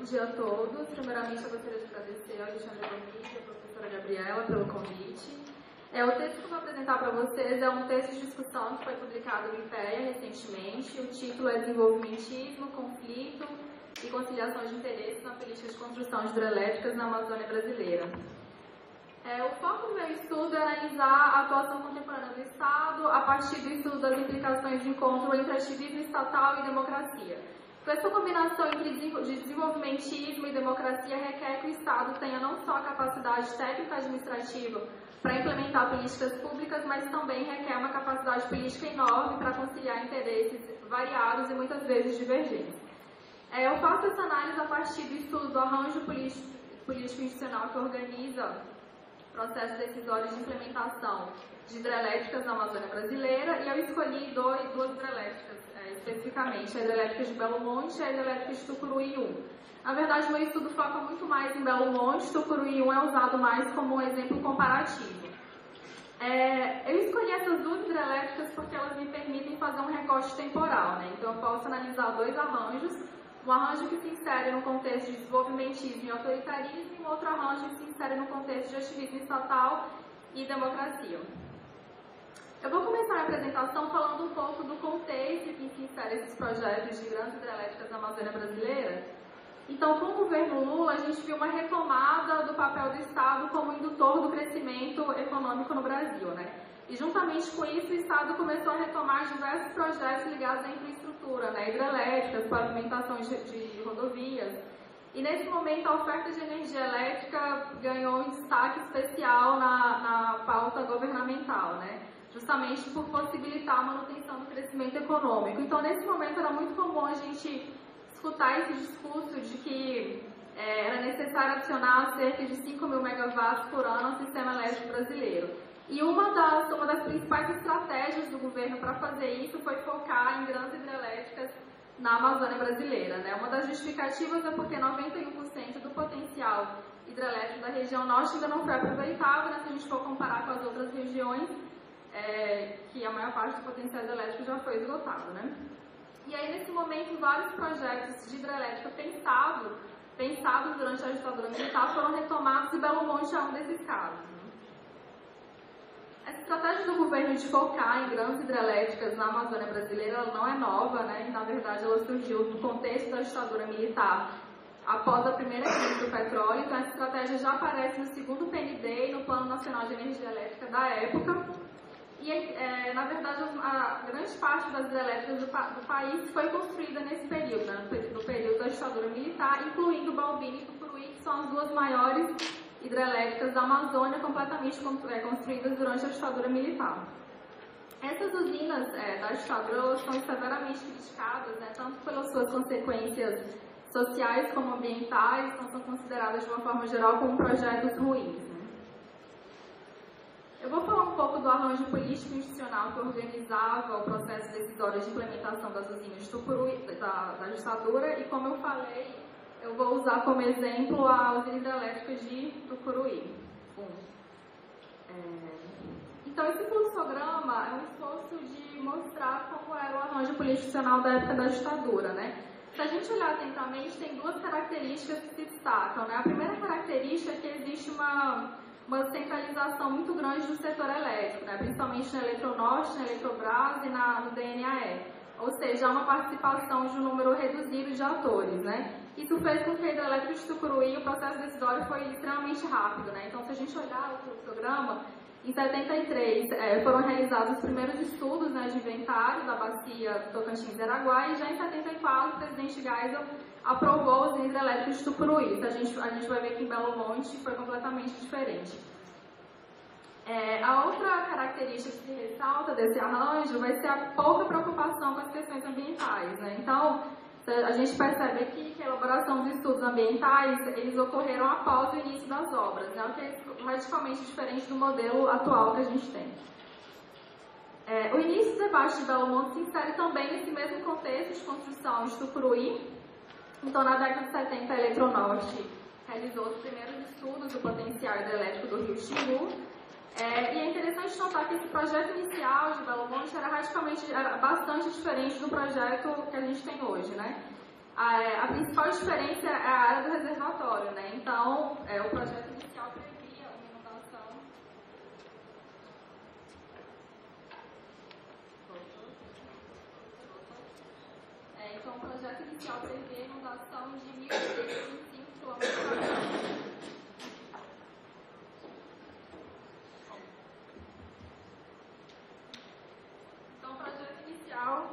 dia a todos. Primeiramente, eu gostaria de agradecer ao Alexandre Bonini e à professora Gabriela pelo convite. O texto que eu vou apresentar para vocês é um texto de discussão que foi publicado no IPEA recentemente. O título é Desenvolvimentismo, Conflito e Conciliação de Interesses na Política de Construção de Hidrelétricas na Amazônia Brasileira. O foco do meu estudo é analisar a atuação contemporânea do Estado a partir do estudo das implicações de encontro entre ativismo estatal e democracia. Essa combinação entre desenvolvimentismo e democracia requer que o Estado tenha não só a capacidade técnica-administrativa para implementar políticas públicas, mas também requer uma capacidade política enorme para conciliar interesses variados e muitas vezes divergentes. Eu faço essa análise a partir do estudo do arranjo político-institucional que organiza processo decisório de implementação de hidrelétricas na Amazônia Brasileira, e eu escolhi duas hidrelétricas especificamente, a hidrelétrica de Belo Monte e a hidrelétrica de Tucuruí 1. Na verdade, meu estudo foca muito mais em Belo Monte, Tucuruí 1 é usado mais como um exemplo comparativo. Eu escolhi essas duas hidrelétricas porque elas me permitem fazer um recorte temporal, né? Então eu posso analisar dois arranjos, um arranjo que se insere no contexto de desenvolvimentismo e autoritarismo, e um outro arranjo que se insere no contexto de ativismo estatal e democracia. Eu vou começar a apresentação falando um pouco do contexto em que se insere esses projetos de grandes hidrelétricas na Amazônia Brasileira. Então, com o governo Lula, a gente viu uma retomada do papel do Estado como indutor do crescimento econômico no Brasil, né? E juntamente com isso, o Estado começou a retomar diversos projetos ligados à infraestrutura, né? Hidrelétricas, pavimentação de rodovias. E nesse momento, a oferta de energia elétrica ganhou um destaque especial na pauta governamental, né? Justamente por possibilitar a manutenção do crescimento econômico. Então, nesse momento, era muito comum a gente escutar esse discurso de que era necessário adicionar cerca de 5 mil megawatts por ano ao sistema elétrico brasileiro. E uma das principais estratégias do governo para fazer isso foi focar em grandes hidrelétricas na Amazônia Brasileira, né? Uma das justificativas é porque 91% do potencial hidrelétrico da região norte ainda não foi aproveitado, né? Se a gente for comparar com as outras regiões, que a maior parte do potencial hidrelétrico já foi esgotado, né? E aí, nesse momento, vários projetos de hidrelétrica pensados durante a ditadura militar foram retomados, e Belo Monte é um desses casos. Né? Essa estratégia do governo de focar em grandes hidrelétricas na Amazônia Brasileira, ela não é nova, né? Na verdade, ela surgiu no contexto da ditadura militar após a primeira crise do petróleo. Então, essa estratégia já aparece no segundo PND e no Plano Nacional de Energia Elétrica da época. E, na verdade, a grande parte das hidrelétricas do país foi construída nesse período, né? No período da ditadura militar, incluindo Balbini e Tucuruí, que são as duas maiores hidrelétricas da Amazônia, completamente construídas durante a ditadura militar. Essas usinas da ditadura são severamente criticadas, né? Tanto pelas suas consequências sociais como ambientais, então são consideradas de uma forma geral como projetos ruins. Eu vou falar um pouco do arranjo político institucional que organizava o processo decisório de implementação das usinas de Tucuruí, da ditadura, e como eu falei, eu vou usar como exemplo a usina hidrelétrica de Tucuruí. Então, esse fluxograma é um esforço de mostrar como era o arranjo político institucional da época da ditadura, né? Se a gente olhar atentamente, tem duas características que se destacam, né? A primeira característica é que existe uma centralização muito grande do setor elétrico, né? Principalmente na Eletronorte, na Eletrobras e no DNAE. Ou seja, há uma participação de um número reduzido de atores, né? Isso fez com que a hidrelétrica de Tucuruí, o processo decisório foi extremamente rápido, né? Então, se a gente olhar o programa, em 73 foram realizados os primeiros estudos, né, de inventário da bacia Tocantins-Araguaia, e já em 74 o presidente Geisel aprovou os hidrelétricos de Tucuruí. A gente vai ver que em Belo Monte foi completamente diferente. A outra característica que se ressalta desse arranjo vai ser a pouca preocupação com as questões ambientais, né? Então, a gente percebe aqui que a elaboração dos estudos ambientais, eles ocorreram após o início das obras, né? O que é radicalmente diferente do modelo atual que a gente tem. O início do debate de Belo Monte se insere também nesse mesmo contexto de construção de Tucuruí. Então, na década de 70, a Eletronorte realizou os primeiros estudos do potencial hidrelétrico do Rio Xingu. E é interessante notar que esse projeto inicial de Belo Monte era bastante diferente do projeto que a gente tem hoje, né? A principal diferença é a área do reservatório, né? Então, o projeto inicial previa uma inundação. Então, o projeto inicial previa inundação de 1.325 km². Então, o projeto inicial.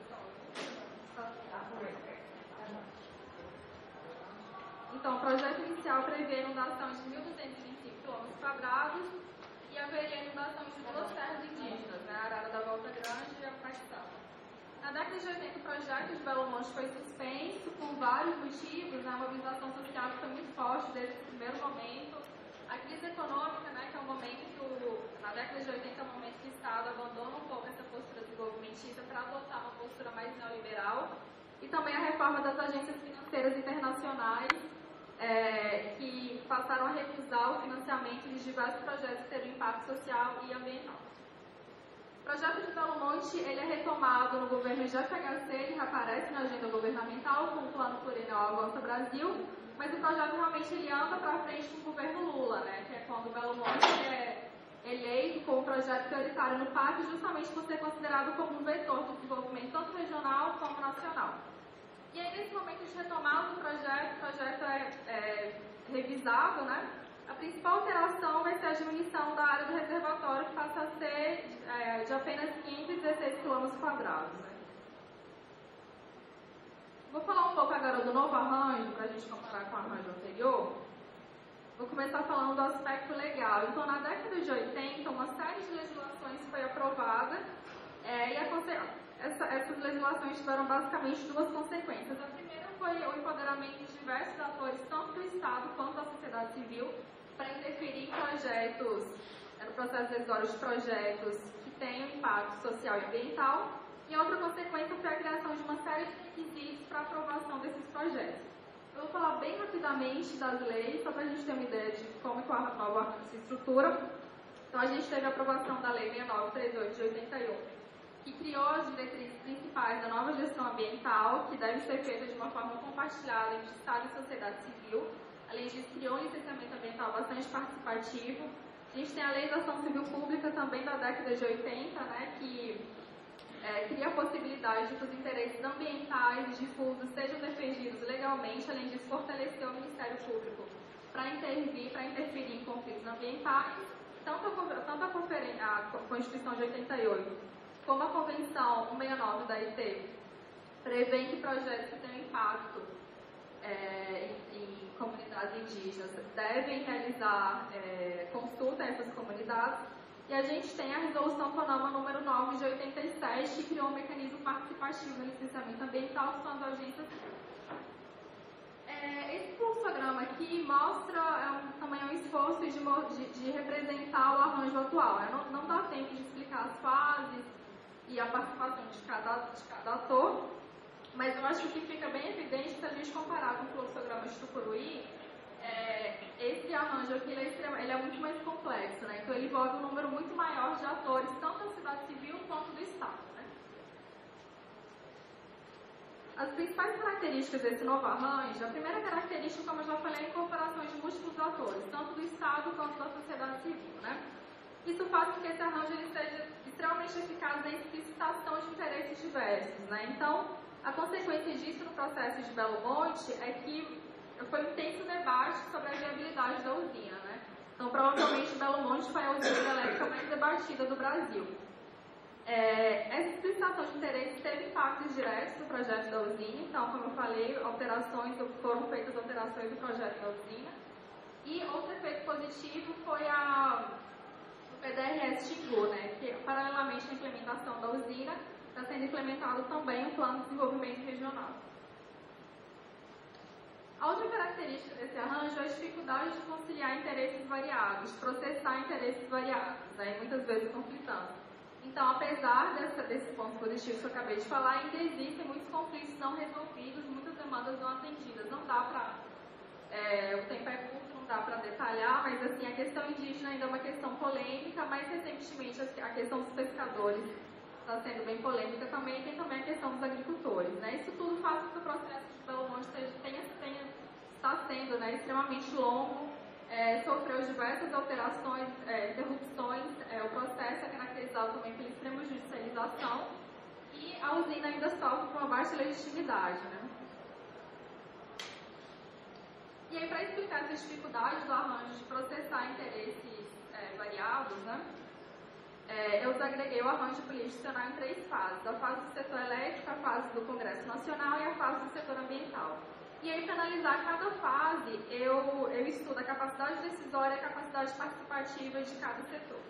Então, o projeto inicial prevê inundação de 1.225 km² e haveria inundação de 2 terras indígenas, né, a Arara da Volta Grande e a Paixão. Na década de 80, o projeto de Belo Monte foi suspenso por vários motivos, né, a mobilização social foi muito forte desde o primeiro momento. A crise econômica, né, que é um momento que, na década de 80, é um momento que o Estado abandona um pouco essa postura desenvolvimentista para adotar uma postura mais neoliberal. E também a reforma das agências financeiras internacionais, que passaram a recusar o financiamento de diversos projetos que teriam impacto social e ambiental. O projeto de Belo Monte ele é retomado no governo de FHC, ele reaparece na agenda governamental com o Plano Plurianual Avança Brasil, mas o projeto realmente ele anda para frente com o governo Lula, né, que é quando o Belo Monte é eleito como projeto prioritário no PAC, justamente por ser considerado como um vetor do desenvolvimento tanto regional como nacional. E aí, nesse momento de retomada do projeto, o projeto é revisado, né? A principal alteração vai ser a diminuição da área do reservatório, que passa a ser de apenas 516 km². Né? Vou falar um pouco agora do novo arranjo, para a gente comparar com o arranjo anterior. Vou começar falando do aspecto legal. Então, na década de 80, uma série de legislações foi aprovada essas legislações tiveram basicamente 2 consequências. A primeira foi o empoderamento de diversos atores, tanto do Estado quanto da sociedade civil, para interferir em projetos, no processo decisório de projetos que tenham impacto social e ambiental. E a outra consequência foi a criação de uma série de requisitos para a aprovação desses projetos. Eu vou falar bem rapidamente das leis, só para a gente ter uma ideia de como que o novo arranjo se estrutura. Então, a gente teve a aprovação da Lei 6938 de 81, que criou as diretrizes principais da nova gestão ambiental, que deve ser feita de uma forma compartilhada entre Estado e sociedade civil. Além disso, criou um licenciamento ambiental bastante participativo. A gente tem a Lei da Ação Civil Pública, também da década de 80, né, que cria a possibilidade de que os interesses ambientais e difusos sejam defendidos legalmente. Além disso, fortaleceu o Ministério Público para interferir em conflitos ambientais. Tanto a Constituição de 88 como a Convenção 169 da IT prevê que projetos que tenham impacto em comunidades indígenas devem realizar consulta a essas comunidades. E a gente tem a Resolução CONAMA número 9 de 87, que criou um mecanismo participativo no licenciamento ambiental, que são as agências. Esse fluxograma aqui mostra também um esforço de representar o arranjo atual. Não dá tempo de explicar as fases e a participação de cada ator, mas eu acho que fica bem evidente se a gente comparar com o fluxograma de Tucuruí, esse arranjo aqui ele é muito mais complexo, né? Então ele envolve um número muito maior de atores, tanto da sociedade civil quanto do Estado. Né? As principais características desse novo arranjo, a primeira característica, como eu já falei, é a incorporação de múltiplos atores, tanto do Estado quanto da sociedade civil. Né? Isso faz com que esse arranjo ele seja extremamente eficaz na explicitação de interesses diversos. Né? Então, a consequência disso no processo de Belo Monte é que foi um intenso debate sobre a viabilidade da usina. Né? Então, provavelmente, Belo Monte foi a usina elétrica mais debatida do Brasil. Essa explicitação de interesses teve impactos diretos no projeto da usina. Então, como eu falei, foram feitas alterações no projeto da usina. E outro efeito positivo foi o PDRS Xingu, né, que paralelamente à implementação da usina, está sendo implementado também o Plano de Desenvolvimento Regional. A outra característica desse arranjo é a dificuldade de conciliar interesses variados, processar interesses variados, né, e muitas vezes conflitantes. Então, apesar desse ponto positivo que eu acabei de falar, ainda existem muitos conflitos não resolvidos, muitas demandas não atendidas. Não dá para... o tempo é curto, não dá para detalhar, mas assim, a questão indígena ainda é uma questão polêmica. Mais recentemente, a questão dos pescadores está sendo bem polêmica também, tem também a questão dos agricultores, né? Isso tudo faz com que o processo de Belo Monte está sendo, né, extremamente longo, sofreu diversas alterações, interrupções, o processo é caracterizado também pela extrema judicialização e a usina ainda sofre com uma baixa legitimidade, né? E aí, para explicar essas dificuldades do arranjo de processar interesses variados, né, eu agreguei o arranjo político em 3 fases: a fase do setor elétrico, a fase do Congresso Nacional e a fase do setor ambiental. E aí, para analisar cada fase, eu estudo a capacidade decisória e a capacidade participativa de cada setor.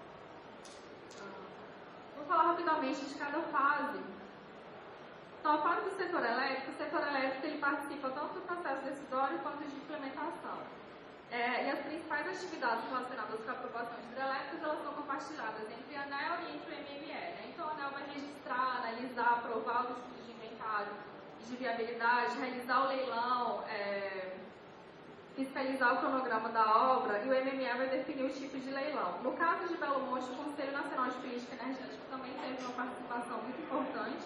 Vou falar rapidamente de cada fase. Então, a fase do setor elétrico ele participa tanto do processo decisório quanto de implementação. E as principais atividades relacionadas com a aprovação de hidrelétricas, elas são compartilhadas entre a ANEEL e entre o MME. Né? Então, a ANEEL vai registrar, analisar, aprovar os estudos de inventário de viabilidade, realizar o leilão, fiscalizar o cronograma da obra, e o MME vai definir o tipo de leilão. No caso de Belo Monte, o Conselho Nacional de Política Energética também teve uma participação muito importante.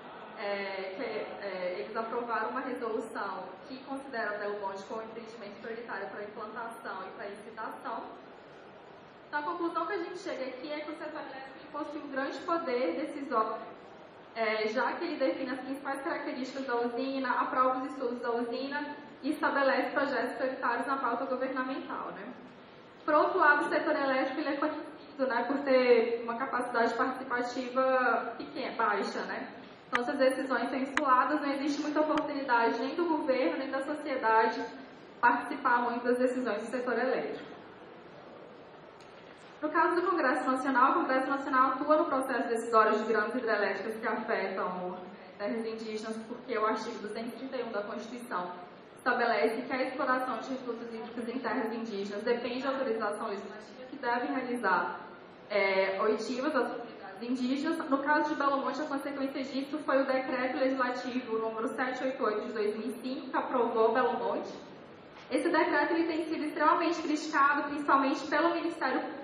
Eles aprovaram uma resolução que considera Belo Monte como empreendimento prioritário para implantação e para licitação. Então, a conclusão que a gente chega aqui é que o setor elétrico possui um grande poder decisório, já que ele define as principais características da usina, aprova os estudos da usina e estabelece projetos prioritários na pauta governamental. Né? Por outro lado, o setor elétrico ele é conhecido, né, por ter uma capacidade participativa pequena, baixa. Né? Então, se as decisões são insuladas, não existe muita oportunidade nem do governo, nem da sociedade participar muito das decisões do setor elétrico. No caso do Congresso Nacional, o Congresso Nacional atua no processo decisório de grandes hidrelétricas que afetam terras indígenas, porque o artigo 231 da Constituição estabelece que a exploração de recursos hídricos em terras indígenas depende da autorização legislativa que devem realizar oitivas às comunidades indígenas. No caso de Belo Monte, a consequência disso foi o Decreto Legislativo número 788 de 2005, que aprovou Belo Monte. Esse decreto ele tem sido extremamente criticado, principalmente pelo Ministério Público,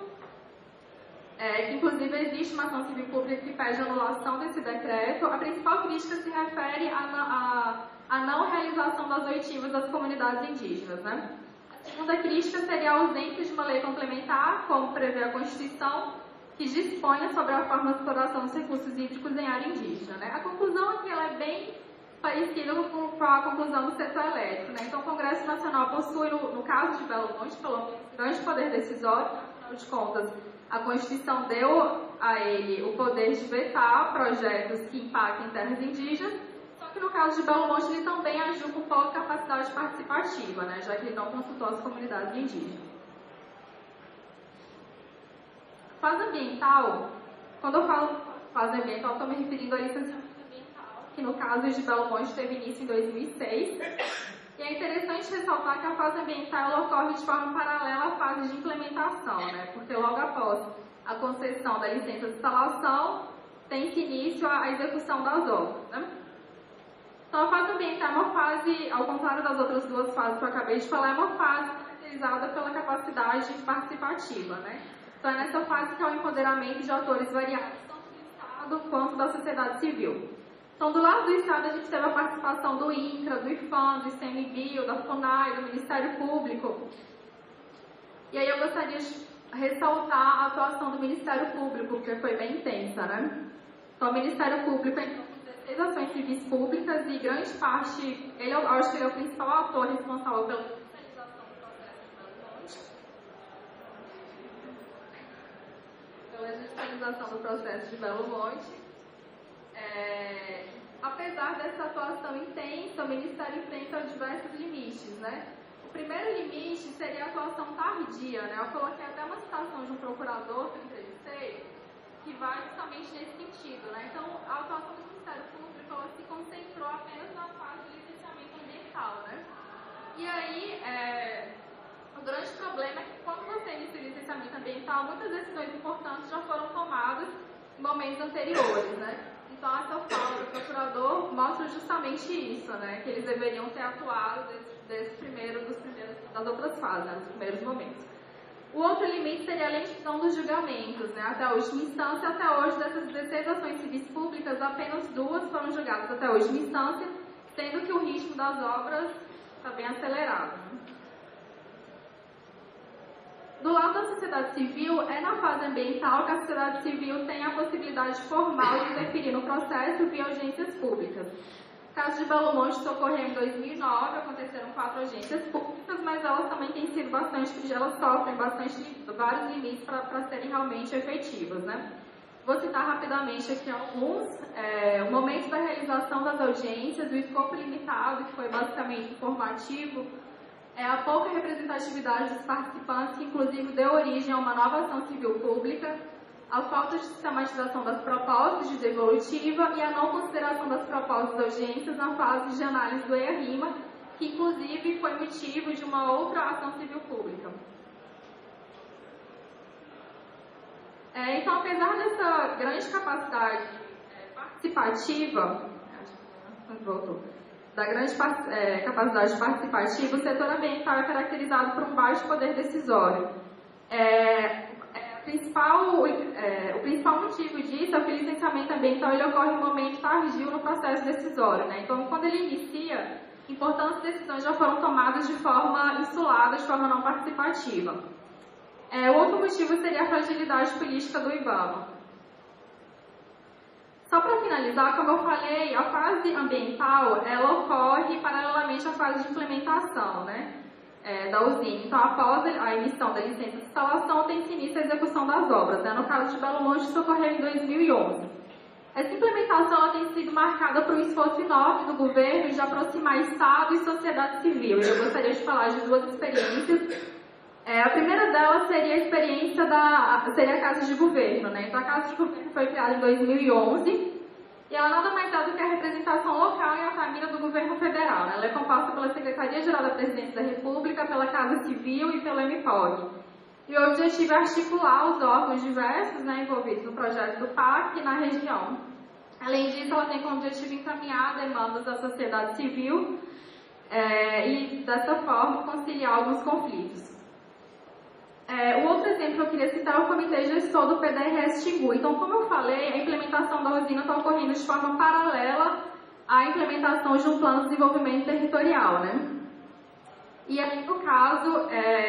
que inclusive existe uma ação civil pública que pede a anulação desse decreto. A principal crítica se refere à não realização das oitivas das comunidades indígenas. Né? A segunda crítica seria a ausência de uma lei complementar, como prevê a Constituição, que disponha sobre a forma de exploração dos recursos hídricos em área indígena. Né? A conclusão aqui ela é bem parecida com a conclusão do setor elétrico. Né? Então, o Congresso Nacional possui, no caso de Belo Monte, pelo menos, grande poder decisório. Afinal de contas, a Constituição deu a ele o poder de vetar projetos que impactem terras indígenas, só que no caso de Belo Monte ele também agiu com pouca capacidade participativa, né? Já que ele não consultou as comunidades indígenas. Fase ambiental, quando eu falo fase ambiental, estou me referindo à licenciamento ambiental, que no caso de Belo Monte teve início em 2006. E é interessante ressaltar que a fase ambiental ela ocorre de forma paralela à fase de implementação, né? Porque logo após a concessão da licença de instalação, tem-se início a execução das obras. Né? Então, a fase ambiental é uma fase, ao contrário das outras duas fases que eu acabei de falar, é uma fase caracterizada pela capacidade participativa. Né? Então, é nessa fase que há o empoderamento de atores variados, tanto do Estado quanto da sociedade civil. Então, do lado do Estado, a gente teve a participação do INCRA, do IFAM, do ICMBio, da FUNAI, do Ministério Público. E aí eu gostaria de ressaltar a atuação do Ministério Público, porque foi bem intensa, né? Então, o Ministério Público entrou com 16 ações civis públicas e grande parte, eu acho que ele é o principal ator responsável pela judicialização do processo de Belo Monte. Pela judicialização do processo de Belo Monte. Apesar dessa atuação intensa, o Ministério enfrenta diversos limites, né? O primeiro limite seria a atuação tardia, né? Eu coloquei até uma citação de um procurador que eu entrevistei, que vai justamente nesse sentido, né? Então, a atuação do Ministério Público ela se concentrou apenas na fase de licenciamento ambiental, né? E aí, o grande problema é que quando você inicia o licenciamento ambiental, muitas decisões importantes já foram tomadas em momentos anteriores, né? Então, essa fala do procurador mostra justamente isso, né? Que eles deveriam ter atuado das outras fases, né? Nos primeiros momentos. O outro limite seria a lentidão dos julgamentos, né? Até a última instância, até hoje, dessas 16 ações civis públicas, apenas 2 foram julgadas até a última instância, sendo que o ritmo das obras está bem acelerado. Do lado da sociedade civil, é na fase ambiental que a sociedade civil tem a possibilidade formal de interferir no processo via audiências públicas. O caso de Belo Monte ocorreu em 2009, aconteceram 4 audiências públicas, mas elas também têm sido elas sofrem vários limites para serem realmente efetivas, né? Vou citar rapidamente aqui alguns. O momento da realização das audiências, o escopo limitado, que foi basicamente informativo, a pouca representatividade dos participantes, que inclusive deu origem a uma nova ação civil pública, a falta de sistematização das propostas de devolutiva e a não consideração das propostas de audiências na fase de análise do EIA-RIMA, que inclusive foi motivo de uma outra ação civil pública. Então, apesar dessa grande capacidade participativa, capacidade participativa, o setor ambiental é caracterizado por um baixo poder decisório. O principal motivo disso é que o licenciamento ambiental ele ocorre em um momento tardio no processo decisório, né? Então, quando ele inicia, importantes decisões já foram tomadas de forma insulada, de forma não participativa. O outro motivo seria a fragilidade política do IBAMA. Só para finalizar, como eu falei, a fase ambiental ela ocorre paralelamente à fase de implementação, né, da usina. Então, após a emissão da licença de instalação, tem-se início a execução das obras. Né? No caso de Belo Monte, isso ocorreu em 2011. Essa implementação ela tem sido marcada por um esforço enorme do governo de aproximar Estado e sociedade civil. Eu gostaria de falar de 2 experiências. A primeira delas seria a experiência seria a Casa de Governo, né? Então, a Casa de Governo foi criada em 2011 e ela nada mais é do que a representação local e a família do governo federal, né? Ela é composta pela Secretaria-Geral da Presidência da República, pela Casa Civil e pelo MPOG. E o objetivo é articular os órgãos diversos, né, envolvidos no projeto do PAC na região. Além disso, ela tem como objetivo encaminhar demandas da sociedade civil e, dessa forma, conciliar alguns conflitos. O outro exemplo que eu queria citar é o Comitê Gestor do PDRS Xingu. Então, como eu falei, a implementação da usina está ocorrendo de forma paralela à implementação de um plano de desenvolvimento territorial, né? E aí, no caso,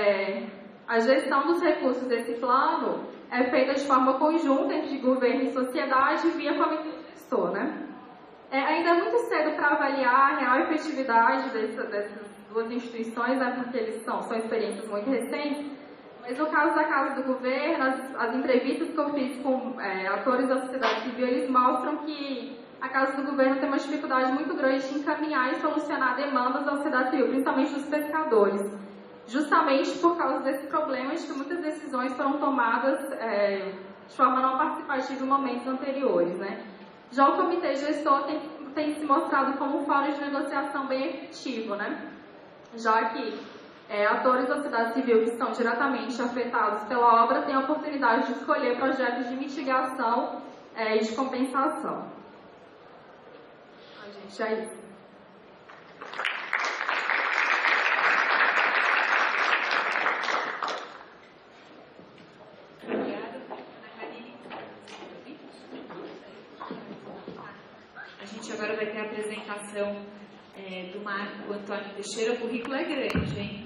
a gestão dos recursos desse plano é feita de forma conjunta entre governo e sociedade via Comitê Gestor, né? Ainda é muito cedo para avaliar a real efetividade dessas 2 instituições, né, porque eles são experiências muito recentes. Mas no caso da Casa do Governo, as entrevistas que eu fiz com atores da sociedade civil, eles mostram que a Casa do Governo tem uma dificuldade muito grande de encaminhar e solucionar demandas da sociedade civil, principalmente dos pescadores, justamente por causa desse problema de que muitas decisões foram tomadas de forma não participativa em momentos anteriores, né? Já o Comitê Gestor tem se mostrado como um fórum de negociação bem efetivo, né? Já que atores da sociedade civil que estão diretamente afetados pela obra têm a oportunidade de escolher projetos de mitigação e de compensação. Gente, é isso. Obrigada. A gente agora vai ter a apresentação do Marco Antônio Teixeira. O currículo é grande, hein?